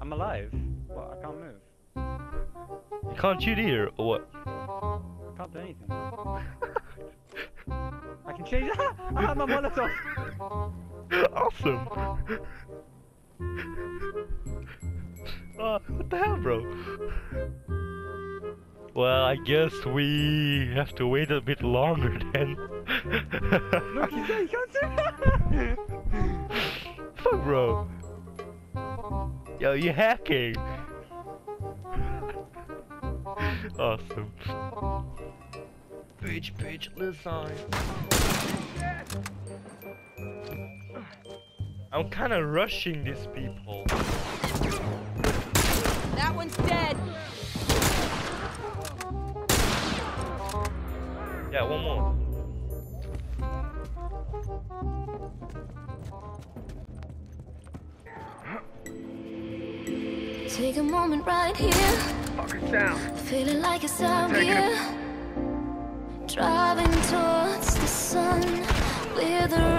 I'm alive. What? I can't move. You can't shoot either, or what? I can't do anything. I can change. I have my Molotov. Awesome. What the hell, bro? Well, I guess we have to wait a bit longer then. Look, he's there. He can't see. Fuck, bro. Yo, you hacking. Awesome. Bitch, listen. I'm kind of rushing these people. That one's dead. Yeah, one more. Take a moment right here. Fuckers down. Feeling like it's out here. Driving towards the sun with the